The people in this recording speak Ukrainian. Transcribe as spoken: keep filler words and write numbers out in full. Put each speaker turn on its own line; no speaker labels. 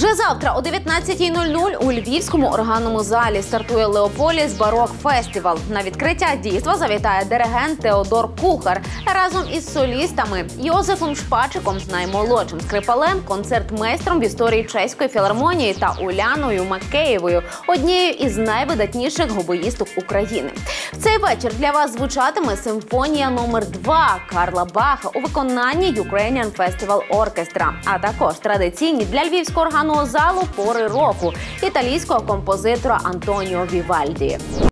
Вже завтра о дев'ятнадцятій нуль нуль у Львівському органному залі стартує Леополіс Барок Фестивал. На відкриття дійства завітає диригент Теодор Кухар разом із солістами Йозефом Шпачиком, наймолодшим скрипалем, концертмейстром в історії чеської філармонії та Уляною Макеєвою, однією із найвидатніших гобоїсток України. В цей вечір для вас звучатиме симфонія номер два Карла Баха у виконанні Ukrainian Festival Orchestra, а також традиційні для Львівського органного залу пори року італійського композитора Антоніо Вівальді.